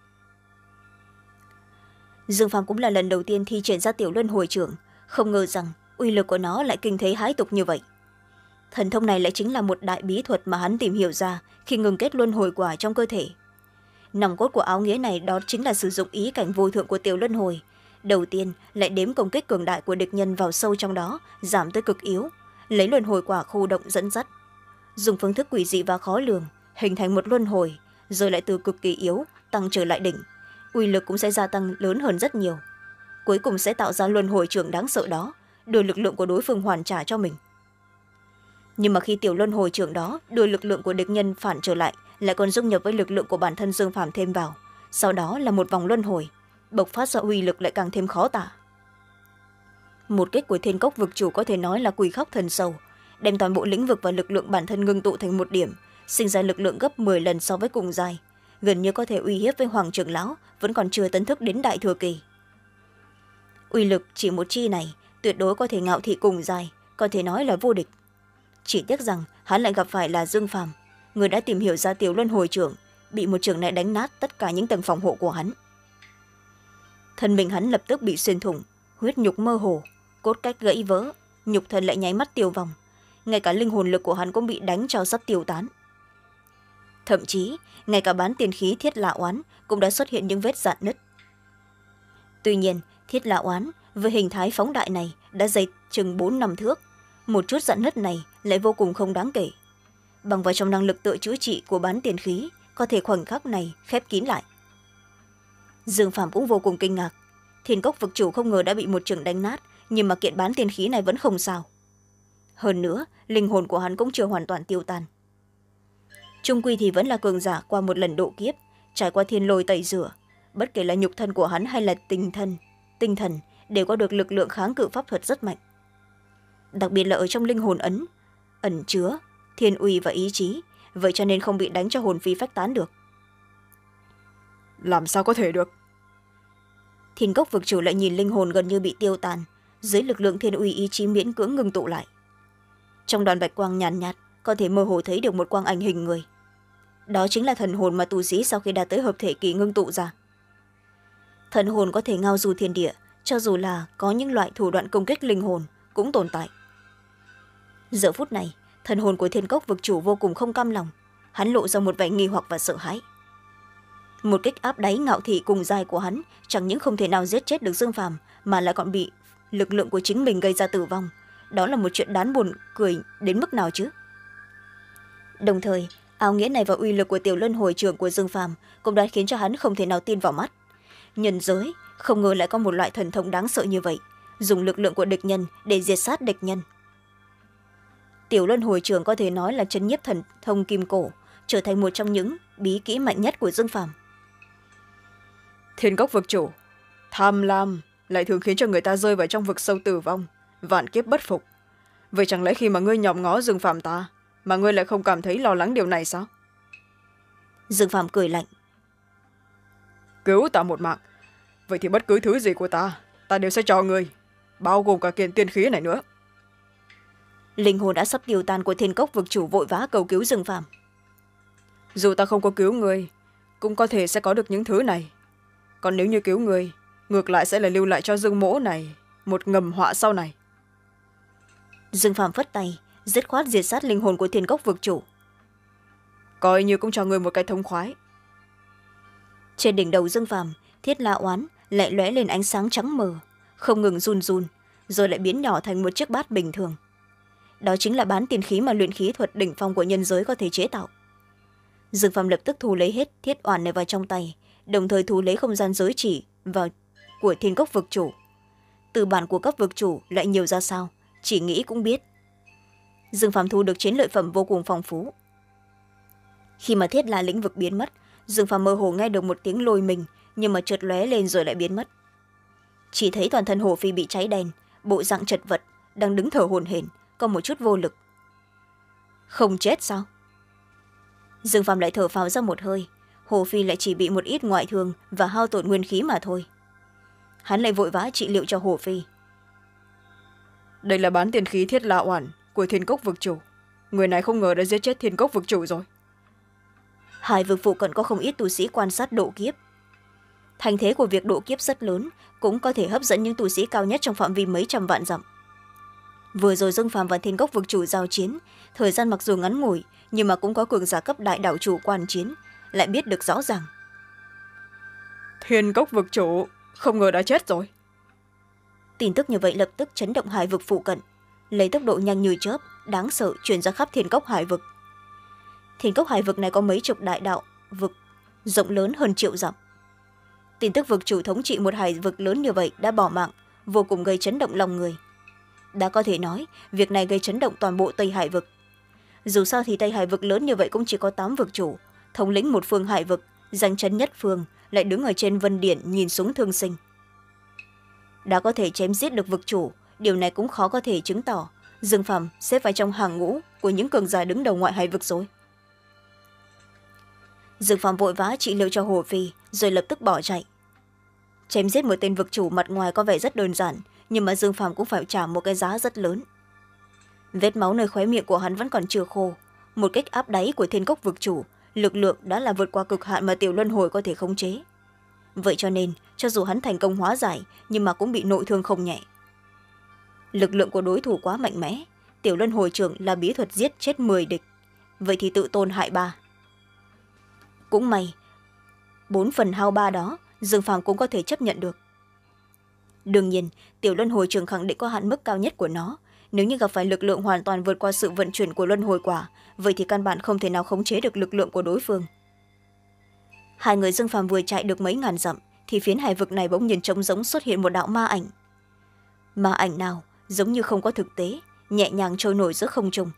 Dương Phàm cũng là lần đầu tiên thi triển ra tiểu luân hồi trưởng, không ngờ rằng uy lực của nó lại kinh thế hãi tục như vậy. Thần thông này lại chính là một đại bí thuật mà hắn tìm hiểu ra khi ngừng kết luân hồi quả trong cơ thể. Nòng cốt của áo nghĩa này đó chính là sử dụng ý cảnh vô thượng của tiểu luân hồi. Đầu tiên lại đếm công kích cường đại của địch nhân vào sâu trong đó, giảm tới cực yếu, lấy luân hồi quả khu động dẫn dắt, dùng phương thức quỷ dị và khó lường hình thành một luân hồi, rồi lại từ cực kỳ yếu tăng trở lại đỉnh, uy lực cũng sẽ gia tăng lớn hơn rất nhiều, cuối cùng sẽ tạo ra luân hồi trưởng đáng sợ đó, đưa lực lượng của đối phương hoàn trả cho mình. Nhưng mà khi tiểu luân hồi trưởng đó đưa lực lượng của địch nhân phản trở lại, lại còn dung nhập với lực lượng của bản thân Dương Phàm thêm vào, sau đó là một vòng luân hồi, bộc phát ra uy lực lại càng thêm khó tả. Một kích của Thiên Cốc vực chủ có thể nói là quỷ khóc thần sầu, đem toàn bộ lĩnh vực và lực lượng bản thân ngưng tụ thành một điểm, sinh ra lực lượng gấp 10 lần so với cùng giai, gần như có thể uy hiếp với Hoàng trưởng lão vẫn còn chưa tấn thức đến đại thừa kỳ. Uy lực chỉ một chi này tuyệt đối có thể ngạo thị cùng giai, có thể nói là vô địch. Chỉ tiếc rằng hắn lại gặp phải là Dương Phàm, người đã tìm hiểu ra tiểu luân hồi trưởng, bị một trường này đánh nát tất cả những tầng phòng hộ của hắn. Thân mình hắn lập tức bị xuyên thủng, huyết nhục mơ hồ, cốt cách gãy vỡ, nhục thân lại nháy mắt tiêu vong, ngay cả linh hồn lực của hắn cũng bị đánh cho sắp tiêu tán. Thậm chí ngay cả bán tiền khí Thiết La oán cũng đã xuất hiện những vết rạn nứt. Tuy nhiên Thiết La oán với hình thái phóng đại này đã dày chừng 4-5 thước, một chút rạn nứt này lại vô cùng không đáng kể, bằng vào trong năng lực tự chữa trị của bán tiền khí có thể khoảnh khắc này khép kín lại. Dương Phàm cũng vô cùng kinh ngạc, Thiên Cốc vực chủ không ngờ đã bị một trường đánh nát, nhưng mà kiện bán tiền khí này vẫn không sao. Hơn nữa linh hồn của hắn cũng chưa hoàn toàn tiêu tan, chung quy thì vẫn là cường giả qua một lần độ kiếp, trải qua thiên lôi tẩy rửa, bất kể là nhục thân của hắn hay là tinh thần đều có được lực lượng kháng cự pháp thuật rất mạnh, đặc biệt là ở trong linh hồn ẩn chứa thiên uy và ý chí, vậy cho nên không bị đánh cho hồn phi phách tán được. Làm sao có thể được? Thiên Cốc vực chủ lại nhìn linh hồn gần như bị tiêu tan, dưới lực lượng thiên uy ý chí miễn cưỡng ngưng tụ lại. Trong đoàn bạch quang nhàn nhạt có thể mơ hồ thấy được một quang ảnh hình người, đó chính là thần hồn mà tu sĩ sau khi đạt tới hợp thể kỳ ngưng tụ ra. Thần hồn có thể ngao du thiên địa, cho dù là có những loại thủ đoạn công kích linh hồn cũng tồn tại. Giờ phút này thần hồn của Thiên Cốc vực chủ vô cùng không cam lòng, hắn lộ ra một vẻ nghi hoặc và sợ hãi. Một kích áp đáy ngạo thị cùng giai của hắn chẳng những không thể nào giết chết được Dương Phàm, mà lại còn bị lực lượng của chính mình gây ra tử vong, đó là một chuyện đáng buồn cười đến mức nào chứ. Đồng thời áo nghĩa này và uy lực của tiểu luân hồi trưởng của Dương Phàm cũng đã khiến cho hắn không thể nào tin vào mắt. Nhân giới không ngờ lại có một loại thần thông đáng sợ như vậy, dùng lực lượng của địch nhân để diệt sát địch nhân. Tiểu luân hồi trưởng có thể nói là trấn nhiếp thần thông kim cổ, trở thành một trong những bí kỹ mạnh nhất của Dương Phàm. Thiên Cốc vực chủ, tham lam lại thường khiến cho người ta rơi vào trong vực sâu tử vong, vạn kiếp bất phục. Vậy chẳng lẽ khi mà ngươi nhòm ngó Dương Phàm ta mà ngươi lại không cảm thấy lo lắng điều này sao? Dương Phàm cười lạnh. Cứu ta một mạng, vậy thì bất cứ thứ gì của ta đều sẽ cho ngươi, bao gồm cả kiện tiên khí này nữa. Linh hồn đã sắp tiêu tan của Thiên Cốc vực chủ vội vã cầu cứu Dương Phàm. Dù ta không có cứu ngươi, cũng có thể sẽ có được những thứ này, còn nếu như cứu người, ngược lại sẽ là lưu lại cho Dương mỗ này một ngầm họa sau này. Dương Phàm phất tay, dứt khoát diệt sát linh hồn của Thiên Cốc vực chủ. Coi như cũng cho người một cái thông khoái. Trên đỉnh đầu Dương Phàm, thiết la oán lại lóe lên ánh sáng trắng mờ, không ngừng run run, rồi lại biến nhỏ thành một chiếc bát bình thường. Đó chính là bán tiên khí mà luyện khí thuật đỉnh phong của nhân giới có thể chế tạo. Dương Phàm lập tức thu lấy hết thiết oản này vào trong tay, đồng thời thu lấy không gian giới chỉ vào của Thiên Cốc vực chủ. Từ bản của cấp vực chủ lại nhiều ra sao, chỉ nghĩ cũng biết. Dương Phàm thu được chiến lợi phẩm vô cùng phong phú. Khi mà thiết la lĩnh vực biến mất, Dương Phàm mơ hồ nghe được một tiếng lôi mình, nhưng mà chợt lóe lên rồi lại biến mất. Chỉ thấy toàn thân Hồ Phi bị cháy đen, bộ dạng chật vật, đang đứng thở hổn hển, có một chút vô lực. Không chết sao? Dương Phàm lại thở phào ra một hơi. Hồ Phi lại chỉ bị một ít ngoại thương và hao tổn nguyên khí mà thôi. Hắn lại vội vã trị liệu cho Hồ Phi. Đây là bán tiền khí thiết la oản của Thiên Cốc vực chủ. Người này không ngờ đã giết chết Thiên Cốc vực chủ rồi. Hải vực phụ cận có không ít tu sĩ quan sát độ kiếp. Thành thế của việc độ kiếp rất lớn, cũng có thể hấp dẫn những tu sĩ cao nhất trong phạm vi mấy trăm vạn dặm. Vừa rồi Dương Phàm và Thiên Cốc vực chủ giao chiến, thời gian mặc dù ngắn ngủi, nhưng mà cũng có cường giả cấp đại đảo chủ quan chiến, lại biết được rõ ràng. Thiên Cốc vực chủ không ngờ đã chết rồi. Tin tức như vậy lập tức chấn động hải vực phụ cận, lấy tốc độ nhanh như chớp, đáng sợ truyền ra khắp Thiên Cốc hải vực. Thiên Cốc hải vực này có mấy chục đại đạo vực, rộng lớn hơn triệu dặm. Tin tức vực chủ thống trị một hải vực lớn như vậy đã bỏ mạng, vô cùng gây chấn động lòng người. Đã có thể nói việc này gây chấn động toàn bộ Tây Hải vực. Dù sao thì Tây Hải vực lớn như vậy cũng chỉ có 8 vực chủ, thống lĩnh một phương hải vực, danh chấn nhất phương, lại đứng ở trên vân điển nhìn xuống thương sinh. Đã có thể chém giết được vực chủ, điều này cũng khó có thể chứng tỏ Dương Phàm xếp vào trong hàng ngũ của những cường giả đứng đầu ngoại hải vực rồi. Dương Phàm vội vã trị liệu cho Hồ Phi, rồi lập tức bỏ chạy. Chém giết một tên vực chủ mặt ngoài có vẻ rất đơn giản, nhưng mà Dương Phàm cũng phải trả một cái giá rất lớn. Vết máu nơi khóe miệng của hắn vẫn còn chưa khô. Một cách áp đáy của Thiên Cốc vực chủ, lực lượng đã là vượt qua cực hạn mà tiểu luân hồi có thể khống chế. Vậy cho nên, cho dù hắn thành công hóa giải, nhưng mà cũng bị nội thương không nhẹ. Lực lượng của đối thủ quá mạnh mẽ, tiểu luân hồi trưởng là bí thuật giết chết 10 địch. Vậy thì tự tôn hại 3. Cũng may, 4 phần hao 3 đó, Dương Phàm cũng có thể chấp nhận được. Đương nhiên, tiểu luân hồi trường khẳng định có hạn mức cao nhất của nó. Nếu như gặp phải lực lượng hoàn toàn vượt qua sự vận chuyển của luân hồi quả, vậy thì căn bản không thể nào khống chế được lực lượng của đối phương. Hai người Dương Phàm vừa chạy được mấy ngàn dặm, thì phiến hải vực này bỗng nhiên trống rỗng xuất hiện một đạo ma ảnh. Ma ảnh nào giống như không có thực tế, nhẹ nhàng trôi nổi giữa không trung.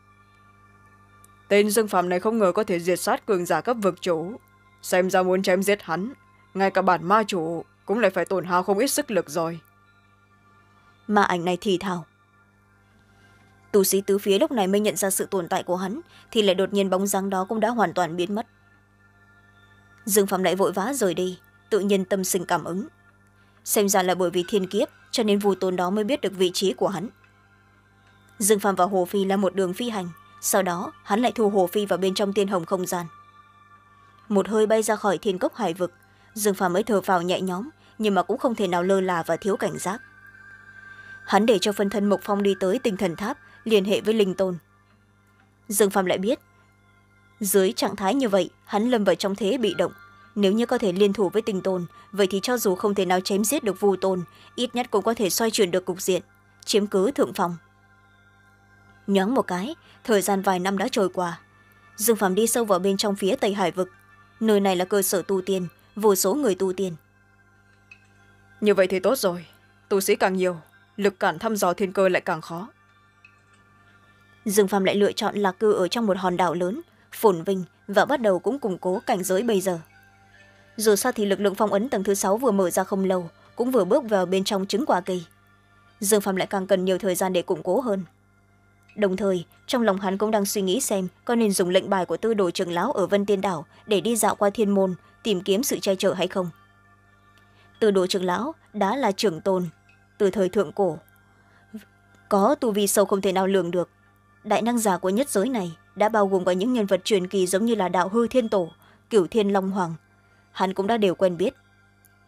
Tên Dương Phàm này không ngờ có thể diệt sát cường giả cấp vực chủ. Xem ra muốn chém giết hắn, ngay cả bản ma chủ cũng lại phải tổn hao không ít sức lực rồi. Ma ảnh này thì thào. Tu sĩ tứ phía lúc này mới nhận ra sự tồn tại của hắn, thì lại đột nhiên bóng dáng đó cũng đã hoàn toàn biến mất. Dương Phàm lại vội vã rời đi, tự nhiên tâm sinh cảm ứng. Xem ra là bởi vì thiên kiếp, cho nên Vu Tôn đó mới biết được vị trí của hắn. Dương Phàm và Hồ Phi là một đường phi hành, sau đó hắn lại thu Hồ Phi vào bên trong tiên hồng không gian. Một hơi bay ra khỏi Thiên Cốc hải vực, Dương Phàm mới thở phào nhẹ nhõm, nhưng mà cũng không thể nào lơ là và thiếu cảnh giác. Hắn để cho phân thân Mộc Phong đi tới tinh thần tháp, liên hệ với linh tôn. Dương Phàm lại biết, dưới trạng thái như vậy, hắn lâm vào trong thế bị động. Nếu như có thể liên thủ với tinh tôn, vậy thì cho dù không thể nào chém giết được Vu Tôn, ít nhất cũng có thể xoay chuyển được cục diện, chiếm cứ thượng phòng. Nhoáng một cái, thời gian vài năm đã trôi qua. Dương Phàm đi sâu vào bên trong phía Tây Hải vực. Nơi này là cơ sở tu tiên, vô số người tu tiên. Như vậy thì tốt rồi, tu sĩ càng nhiều, lực cản thăm dò thiên cơ lại càng khó. Dương Phàm lại lựa chọn lạc cư ở trong một hòn đảo lớn, phồn vinh, và bắt đầu cũng củng cố cảnh giới bây giờ. Dù sao thì lực lượng phong ấn tầng thứ 6 vừa mở ra không lâu, cũng vừa bước vào bên trong trứng quả kỳ. Dương Phàm lại càng cần nhiều thời gian để củng cố hơn. Đồng thời, trong lòng hắn cũng đang suy nghĩ xem có nên dùng lệnh bài của tư đồ trưởng lão ở Vân Tiên Đảo để đi dạo qua thiên môn, tìm kiếm sự che chở hay không. Tư đồ trưởng lão đã là trưởng tôn từ thời thượng cổ, có tu vi sâu không thể nào lường được. Đại năng giả của nhất giới này đã bao gồm cả những nhân vật truyền kỳ giống như là Đạo Hư Thiên Tổ, Cửu Thiên Long Hoàng. Hắn cũng đã đều quen biết.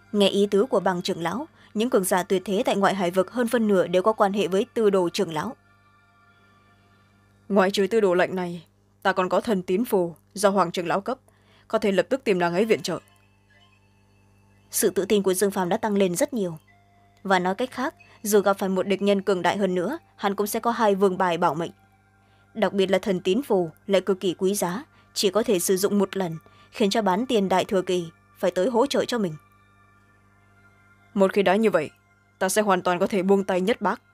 nghe ý tứ của Bàng trưởng lão, những cường giả tuyệt thế tại ngoại hải vực hơn phân nửa đều có quan hệ với Tư Đồ trưởng lão. Ngoại trừ tư đồ lệnh này, ta còn có thần tín phù do hoàng trưởng lão cấp, có thể lập tức tìm nàng ấy viện trợ. Sự tự tin của Dương Phàm đã tăng lên rất nhiều, và nói cách khác, dù gặp phải một địch nhân cường đại hơn nữa, hắn cũng sẽ có 2 vương bài bảo mệnh. Đặc biệt là thần tín phù lại cực kỳ quý giá, chỉ có thể sử dụng một lần, khiến cho bán tiền đại thừa kỳ phải tới hỗ trợ cho mình. Một khi đã như vậy, ta sẽ hoàn toàn có thể buông tay nhất bác.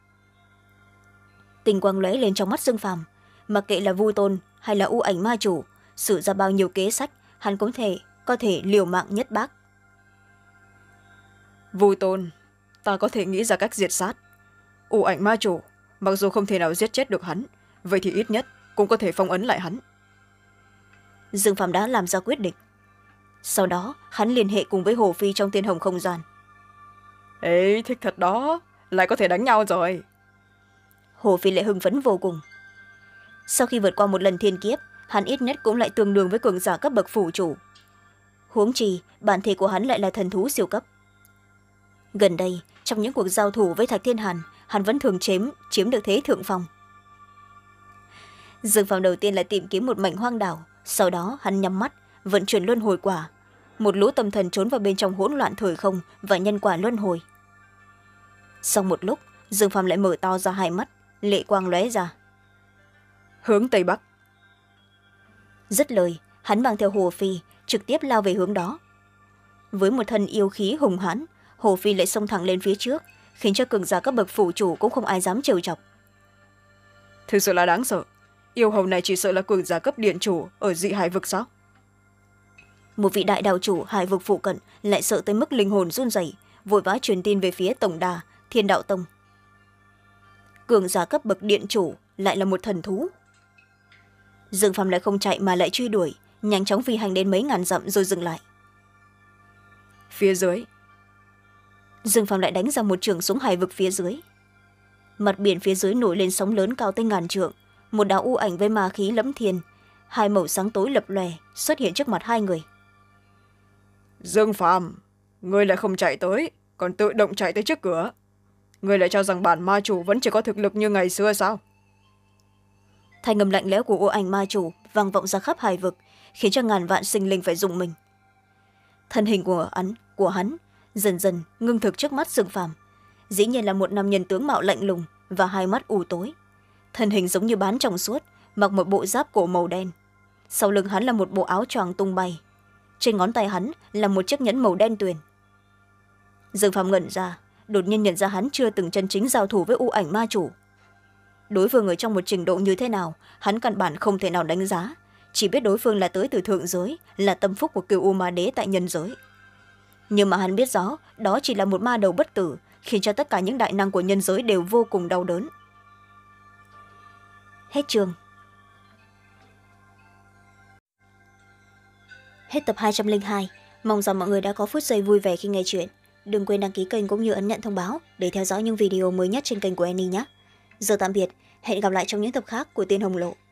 Tình quang lóe lên trong mắt Dương Phàm, mặc kệ là Vu Tôn hay là U Ảnh ma chủ, sử ra bao nhiêu kế sách, hắn cũng có thể liều mạng nhất bác. Vu Tôn, ta có thể nghĩ ra cách diệt sát. U Ảnh ma chủ, mặc dù không thể nào giết chết được hắn, vậy thì ít nhất cũng có thể phong ấn lại hắn. Dương Phàm đã làm ra quyết định. Sau đó hắn liên hệ cùng với Hồ Phi trong Tiên Hồng không gian. Ê, thích thật đó, lại có thể đánh nhau rồi. Hồ Phi lại hưng phấn vô cùng. Sau khi vượt qua một lần thiên kiếp, hắn ít nhất cũng lại tương đương với cường giả cấp bậc phủ chủ. Huống chi bản thể của hắn lại là thần thú siêu cấp. Gần đây, trong những cuộc giao thủ với Thạch Thiên Hàn, hắn vẫn thường chiếm được thế thượng phong. Dương Phàm đầu tiên là tìm kiếm một mảnh hoang đảo, sau đó hắn nhắm mắt vận chuyển luân hồi quả, một lũ tâm thần trốn vào bên trong hỗn loạn thời không và nhân quả luân hồi. Sau một lúc, Dương Phàm lại mở to ra 2 mắt, lệ quang lóe ra. Hướng Tây Bắc. Dứt lời, hắn mang theo Hồ Phi trực tiếp lao về hướng đó. Với một thân yêu khí hùng hãn, Hồ Phi lại xông thẳng lên phía trước, khiến cho cường giả các bậc phủ chủ cũng không ai dám trêu chọc. Thực sự là đáng sợ. Yêu hầu này chỉ sợ là cường giả cấp điện chủ ở dị hải vực sao? Một vị đại đạo chủ hải vực phụ cận lại sợ tới mức linh hồn run rẩy, vội vã truyền tin về phía tổng đà Thiên Đạo Tông. Cường giả cấp bậc điện chủ lại là một thần thú. Dương Phàm lại không chạy mà lại truy đuổi, nhanh chóng phi hành đến mấy ngàn dặm rồi dừng lại. Phía dưới, Dương Phàm lại đánh ra một trường xuống hải vực phía dưới. Mặt biển phía dưới nổi lên sóng lớn cao tới ngàn trượng, một đạo u ảnh với ma khí lẫm thiên, 2 màu sáng tối lập lòe xuất hiện trước mặt 2 người. Dương Phàm, ngươi lại không chạy tới, còn tự động chạy tới trước cửa. Ngươi lại cho rằng bản ma chủ vẫn chỉ có thực lực như ngày xưa sao? Thanh âm lạnh lẽo của u ảnh ma chủ vang vọng ra khắp hải vực, khiến cho ngàn vạn sinh linh phải rùng mình. Thân hình của hắn dần dần ngưng thực trước mắt Dương Phàm, dĩ nhiên là một nam nhân tướng mạo lạnh lùng và 2 mắt u tối. Thân hình giống như bán trong suốt, mặc một bộ giáp cổ màu đen. Sau lưng hắn là một bộ áo choàng tung bay, trên ngón tay hắn là một chiếc nhẫn màu đen tuyền. Dương Phàm ngẩn ra, đột nhiên nhận ra hắn chưa từng chân chính giao thủ với u ảnh ma chủ. Đối phương ở trong một trình độ như thế nào, hắn căn bản không thể nào đánh giá, chỉ biết đối phương là tới từ thượng giới, là tâm phúc của Cửu U Ma Đế tại nhân giới. Nhưng mà hắn biết rõ đó chỉ là một ma đầu bất tử, khiến cho tất cả những đại năng của nhân giới đều vô cùng đau đớn. Hết chương. Hết tập 202. Mong rằng mọi người đã có phút giây vui vẻ khi nghe chuyện. Đừng quên đăng ký kênh cũng như ấn nhận thông báo để theo dõi những video mới nhất trên kênh của Annie nhé. Giờ tạm biệt, hẹn gặp lại trong những tập khác của Tiên Hồng Lộ.